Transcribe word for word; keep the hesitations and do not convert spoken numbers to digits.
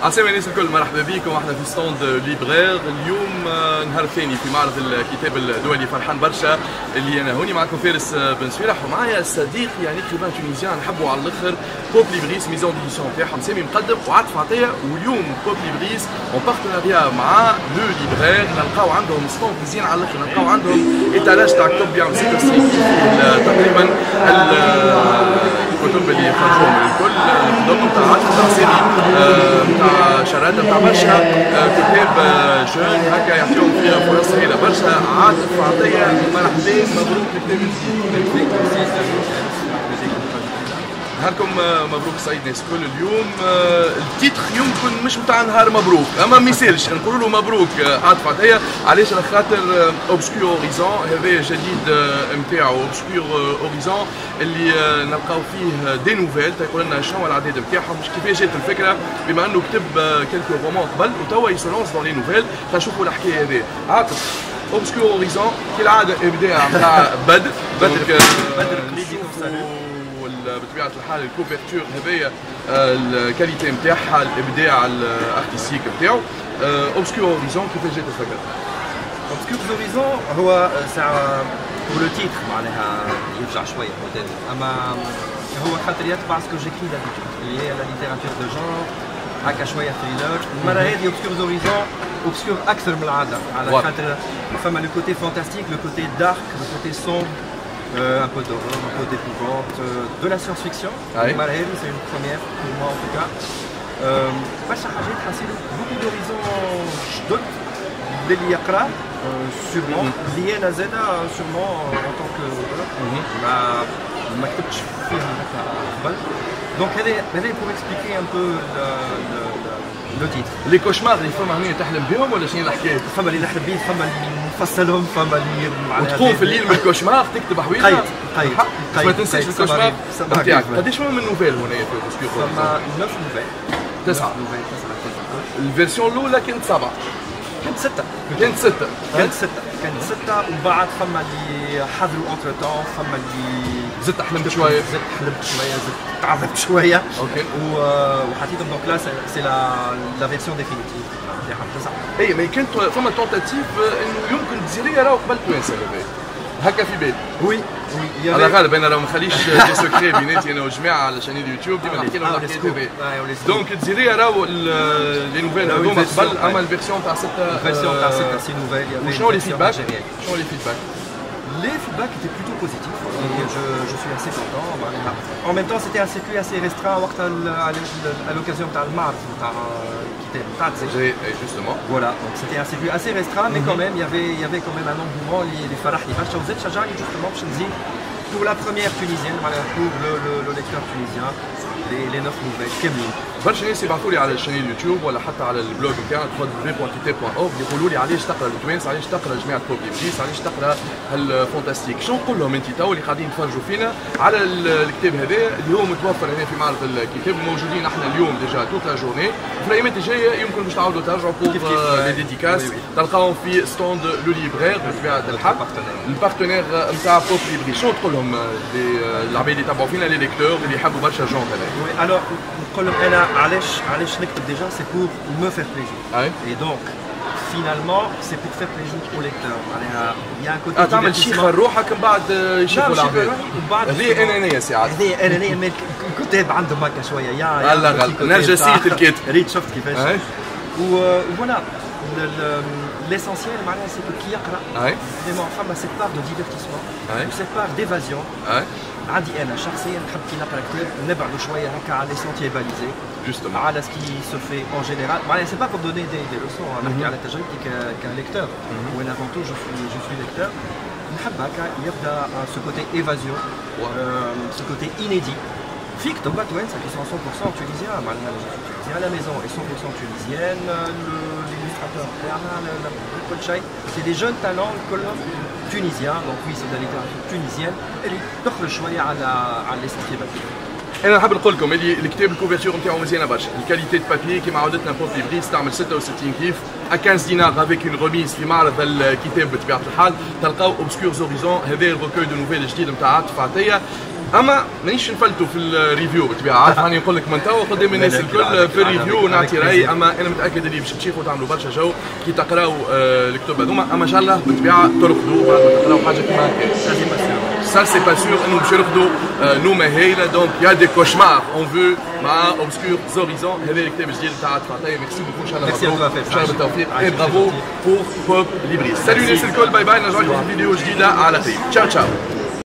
عسلامة الناس الكل، مرحبا بكم. احنا في ستاند ليبرير اليوم نهار الثاني في معرض الكتاب الدولي. فرحان برشا اللي انا هوني معكم فارس بن سويرح ومعايا صديق يعني كريبان تونيزيان نحبه على الاخر، بوب ليبريس ميزون ديديسيون تاعهم سامي مقدم وعاطف عطيه. واليوم بوب ليبريس اون بارتناريا مع لو ليبرير نلقاو عندهم ستاند مزيان على الاخر، نلقاو عندهم ايتالاج تاع كتب يعمل سيكو ستريت تقريبا الكتب اللي يخرجوهم الكل دوكم تاع عدد تاع سيري تاع شراده تاع برشا كتاب جون هكا يعطيهم فيها فرص هايله برشا. عاطف عطيه مرحبا، مبروك الكتاب الجديد. نهاركم مبروك سعيد ناس الكل. اليوم التيتر يمكن مش نتاع نهار مبروك، اما ما يسالش نقولوا له مبروك عاطف عطيه. علاش؟ على خاطر اوبسكور اوريزون هذا جديد نتاعو. اوبسكور اوريزون اللي نلقاو فيه دي نوفيل تيقول لنا شنو هو العدد نتاعهم، مش كيفاش جات الفكره، بما انه كتب كلكو رومان قبل وتوا يسولونس دون لي نوفيل. تنشوفوا الحكايه هذه. عاطف اوبسكور اوريزون كالعاده ابداع نتاع بدر بدر بدر بطبيعه الحال. الكوفرتور هذايا الكاليتي نتاعها، الابداع الارتستيك نتاعو. اوبسكور اوريزون كيفاش جات الفكره؟ اوبسكور اوريزون هو ساعه بور لو تيتر معناها يرجع شويه موديل، اما هو خاطر يتبع سكو جيكري دابيتود اللي هي لا ليتيراتور دو جون هكا شويه ثريلر. المره هذه اوبسكور اوريزون اوبسكور اكثر من العاده على خاطر فما لو كوتي فانتاستيك، لو كوتي دارك، لو كوتي سومبر. Euh, un peu d'horreur, un peu d'épouvante, euh, de la science-fiction. Malheur, c'est une première pour moi en tout cas. برشا حاجات حاسين beaucoup d'horizons جدد للي يقرا sûrement اللي انا زاده sûrement en tant que ما ما كتبتش فيها هكا قبل. دونك هذا هذا pour expliquer un peu لو تيتر. لي كوشمار اللي فما هنا تحلم بهم ولا شنو الحكايه؟ فما اللي نحلم بيه، فما اللي نفصلهم، فما اللي معناها وتقوم في الليل من الكوشمار تكتب حويجه. قيد قيد قيد ما تنساش الكوشمار نتاعك. قداش من نوفيل هنا في اوبسكور؟ فما تسعة نوفيل. تسعة نوفيل تسعة. الفيرسيون الاولى كانت سبعة. كانت ستة. كانت ستة. كانت ستة. كانت ستة وبعد فما اللي حضروا اونتر تون، فما اللي زدت حلمت شوية. زدت حلمت شوية، زدت تعذبت شوية. اوكي. وحطيتهم دونك لا سي لا لا فيرسيون ديفينيتيف نتاعهم تسعة. اي ما كانت فما تونتاتيف انه يمكن تزيريها راهو قبل توانسة هذا. هكا في بالي. وي وي. على غالب انا لو ما نخليش دي سكري بيناتي انا وجماعه على شانيل اليوتيوب ديما نحكي لهم الحكايه هذه. دونك تزيريها راهو لي نوفيل هذوما قبل، اما الفيرسيون تاع ستة الفيرسيون تاع ستة سي نوفيل. وشنو لي فيدباك؟ شنو لي فيدباك؟ Les feedbacks étaient plutôt positifs et je, je suis assez content. En même temps, c'était un circuit assez restreint à l'occasion de Marv qui était Tadze. Justement. Voilà, donc c'était un circuit assez restreint, mais quand même, il y avait, il y avait quand même un engouement. Les Farah qui marchent. Vous êtes Chajani justement, pour la première tunisienne, pour le, le, le lecteur tunisien, les, les neuf nouvelles, Kemlin. برشا ناس يبعثوا لي على الشانيل اليوتيوب ولا حتى على البلوج نتاعنا دبليو دبليو دبليو دوت كتاب دوت اورغ يقولوا لي علاش تقرا التوانس، علاش تقرا جماعه بوب ليبريس، علاش تقرا هالفونتاستيك. شنو نقول لهم انت تو اللي قاعدين يتفرجوا فينا على الكتاب هذا اللي هو متوفر هنا في معرض الكتاب، موجودين احنا اليوم ديجا توت لا جورني. في الايامات الجايه يمكن باش تعاودوا ترجعوا بور لي ديديكاس تلقاوهم في ستوند لو ليبرير بطبيعه الحال البارتنير نتاع بوب ليبريس. شنو تقول لهم العباد اللي يتابعوا فينا لي ليكتور اللي يحبوا برشا جون هذا؟ الوغ نقول لهم انا علاش علاش نكتب déjà c'est pour me faire plaisir. Ouais. Et donc finalement c'est pour faire plaisir au lecteur. Il y a un côté divertissement. تعمل شي لروحك من بعد يشوفوا العباد. هذه انانيه ساعات. هذه انانيه من الكتاب عندهم هكا شويه يا لا لا نرجسيه الكاتب. ريت شفت كيفاش. وفوالا l'essentiel معناها c'est que qui يقرا vraiment فما cette part de divertissement ou cette part d'évasion. عندي انا شخصيا نحب كي نقرا كتاب نبعدوا شويه هكا على لي سونتيي باليزي جوستومون على سكي سو في اون جينيرال. معناها سي با بور دوني دي دي لوسون، نحكي على تجربتي كان ليكتور وين افون تو جو سوي جو سوي ليكتور. نحب هكا يبدا سو كوتي ايفازيون سو كوتي انيدي في كتب توانسه كي سون cent pour cent tunisiens. معناها تونيزيان à la maison et cent pour cent tunisienne, l'illustrateur تاعها كل شيء سي دي جون تالون كلهم tunisiens. donc oui c'est de la littérature tunisienne اللي تخرج شويه على على لي سونتيي باليزي. انا نحب نقول لكم اللي الكتاب الكوفرتور نتاعو مزيانه برشا، الكاليتي دو بابي كيما عودتنا بوب ليبريس تعمل ستة وستين كيف خمسة دينار افيك اون ريميز في معرض الكتاب بطبيعه الحال. تلقاو اوبسكور زوريزون هذا الروكوي دو نوفيل جديد نتاع عاطف عطيه. اما مانيش نفلتوا في الريفيو بالطبيعه، عارف راني نقول لك من توا قدام الناس الكل في الريفيو ونعطي راي، اما انا متاكد اللي باش تشوفوا تعملوا برشا جو كي تقراوا الكتب هذوما، اما ان شاء الله بالطبيعه ترفضوا بعد ما تقراوا حاجه كيما هكا. Ça c'est pas sûr انه باش يرفضوا نوما هايله، دونك يا دي كوشمار اون فو مع اوبسكور زوريزون. هذا الكتاب الجديد تاع فاتاي. ميرسي بوكو ان شاء الله، مبروك ان شاء الله بالتوفيق اي برافو بور بوب ليبريس. سالو الناس الكل، باي باي، نرجعوا لكم في فيديو جديده على خير. تشاو تشاو.